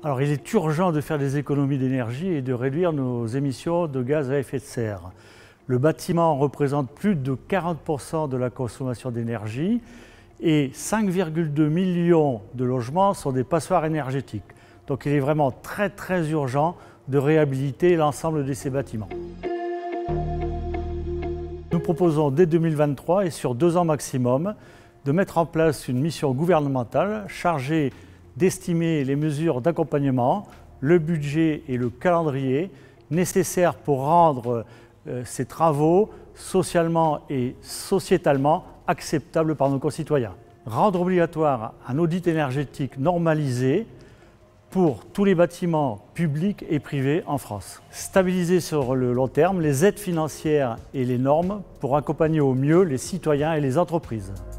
Alors, il est urgent de faire des économies d'énergie et de réduire nos émissions de gaz à effet de serre. Le bâtiment représente plus de 40% de la consommation d'énergie et 5,2 millions de logements sont des passoires énergétiques. Donc, il est vraiment très urgent de réhabiliter l'ensemble de ces bâtiments. Nous proposons dès 2023 et sur 2 ans maximum de mettre en place une mission gouvernementale chargée d'estimer les mesures d'accompagnement, le budget et le calendrier nécessaires pour rendre ces travaux socialement et sociétalement acceptables par nos concitoyens. Rendre obligatoire un audit énergétique normalisé pour tous les bâtiments publics et privés en France. Stabiliser sur le long terme les aides financières et les normes pour accompagner au mieux les citoyens et les entreprises.